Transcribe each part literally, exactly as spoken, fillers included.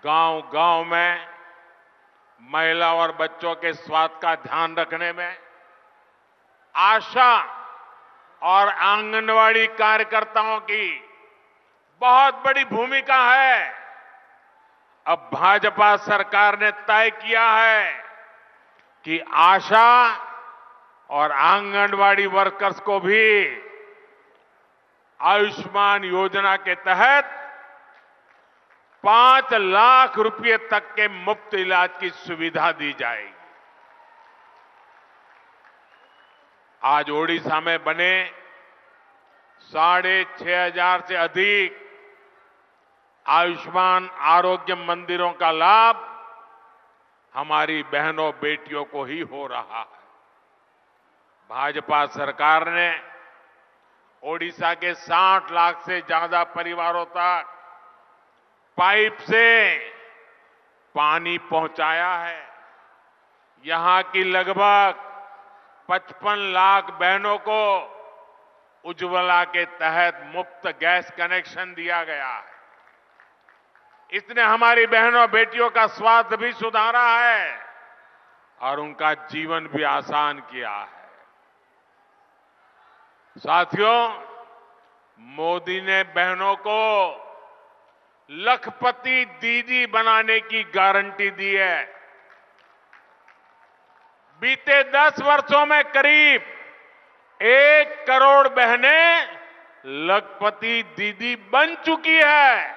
गांव-गांव में महिला और बच्चों के स्वास्थ्य का ध्यान रखने में आशा और आंगनवाड़ी कार्यकर्ताओं की बहुत बड़ी भूमिका है। अब भाजपा सरकार ने तय किया है कि आशा और आंगनवाड़ी वर्कर्स को भी आयुष्मान योजना के तहत पांच लाख रुपए तक के मुफ्त इलाज की सुविधा दी जाएगी। आज ओडिशा में बने साढ़े छह हजार से अधिक आयुष्मान आरोग्य मंदिरों का लाभ हमारी बहनों बेटियों को ही हो रहा है। भाजपा सरकार ने ओडिशा के साठ लाख से ज्यादा परिवारों तक पाइप से पानी पहुंचाया है। यहां की लगभग पचपन लाख बहनों को उज्ज्वला के तहत मुफ्त गैस कनेक्शन दिया गया है। इसने हमारी बहनों बेटियों का स्वास्थ्य भी सुधारा है और उनका जीवन भी आसान किया है। साथियों, मोदी ने बहनों को लखपति दीदी बनाने की गारंटी दी है। बीते दस वर्षों में करीब एक करोड़ बहनें लखपति दीदी बन चुकी है।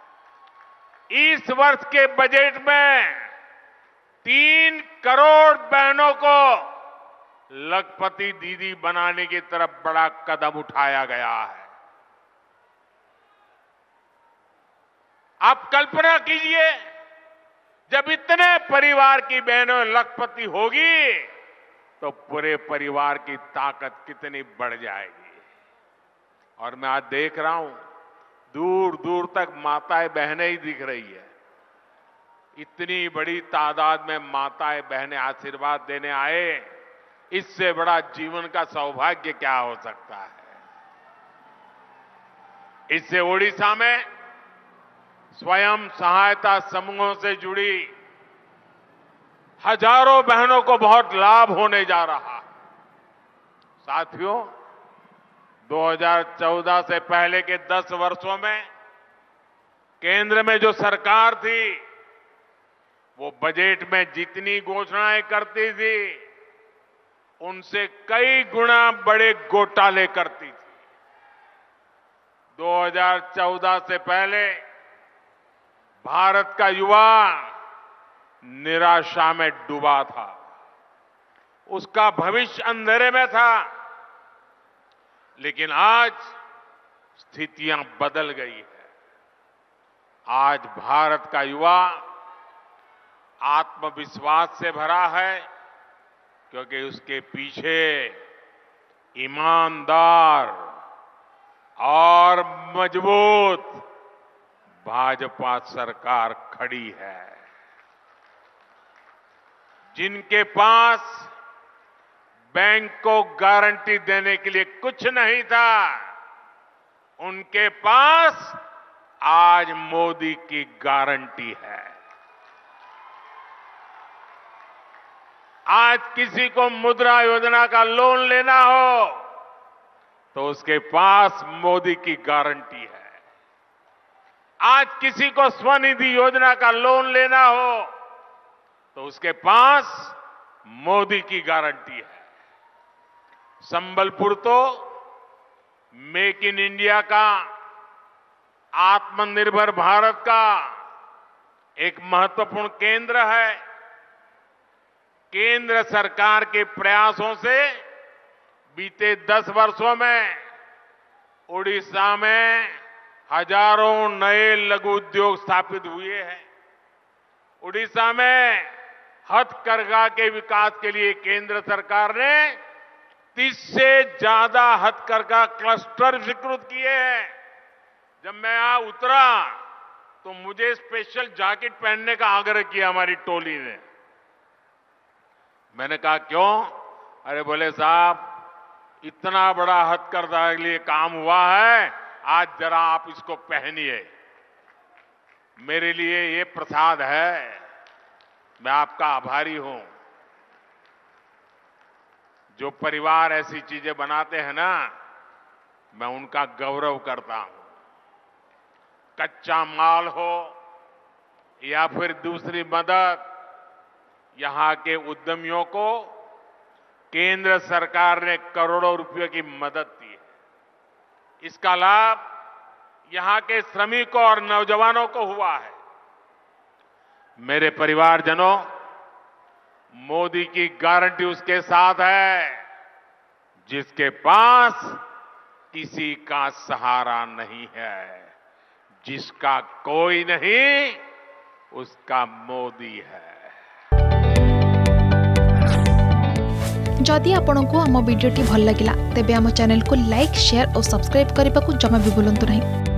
इस वर्ष के बजट में तीन करोड़ बहनों को लखपति दीदी बनाने की तरफ बड़ा कदम उठाया गया है। आप कल्पना कीजिए, जब इतने परिवार की बहनों लखपति होगी तो पूरे परिवार की ताकत कितनी बढ़ जाएगी। और मैं आज देख रहा हूं, दूर दूर तक माताएं बहनें ही दिख रही है। इतनी बड़ी तादाद में माताएं बहनें आशीर्वाद देने आए, इससे बड़ा जीवन का सौभाग्य क्या हो सकता है। इससे ओडिशा में स्वयं सहायता समूहों से जुड़ी हजारों बहनों को बहुत लाभ होने जा रहा है। साथियों, दो हज़ार चौदह से पहले के दस वर्षों में केंद्र में जो सरकार थी, वो बजट में जितनी घोषणाएं करती थी, उनसे कई गुना बड़े घोटाले करती थी। दो हज़ार चौदह से पहले भारत का युवा निराशा में डूबा था। उसका भविष्य अंधेरे में था। लेकिन आज स्थितियां बदल गई है। आज भारत का युवा आत्मविश्वास से भरा है, क्योंकि उसके पीछे ईमानदार और मजबूत भाजपा सरकार खड़ी है। जिनके पास बैंक को गारंटी देने के लिए कुछ नहीं था, उनके पास आज मोदी की गारंटी है। आज किसी को मुद्रा योजना का लोन लेना हो तो उसके पास मोदी की गारंटी है। आज किसी को स्वनिधि योजना का लोन लेना हो तो उसके पास मोदी की गारंटी है। संबलपुर तो मेक इन इंडिया का, आत्मनिर्भर भारत का एक महत्वपूर्ण केंद्र है। केंद्र सरकार के प्रयासों से बीते दस वर्षों में ओडिशा में हजारों नए लघु उद्योग स्थापित हुए हैं। ओडिशा में हथकरघा के विकास के लिए केंद्र सरकार ने तीस से ज्यादा हथकरघा क्लस्टर स्वीकृत किए हैं। जब मैं यहां उतरा तो मुझे स्पेशल जैकेट पहनने का आग्रह किया हमारी टोली ने। मैंने कहा क्यों? अरे बोले साहब, इतना बड़ा हथकरघा के लिए काम हुआ है, आज जरा आप इसको पहनिए। मेरे लिए ये प्रसाद है। मैं आपका आभारी हूं। जो परिवार ऐसी चीजें बनाते हैं ना, मैं उनका गौरव करता हूं। कच्चा माल हो या फिर दूसरी मदद, यहां के उद्यमियों को केंद्र सरकार ने करोड़ों रुपए की मदद दी है। इसका लाभ यहां के श्रमिकों और नौजवानों को हुआ है। मेरे परिवारजनों, मोदी की गारंटी उसके साथ है जिसके पास किसी का सहारा नहीं है, जिसका कोई नहीं उसका मोदी है। जदि आपंक आम भिडी भल लगा तेब आम चैनल को लाइक, शेयर और सब्सक्राइब करने को जमा भी भूलु नहीं।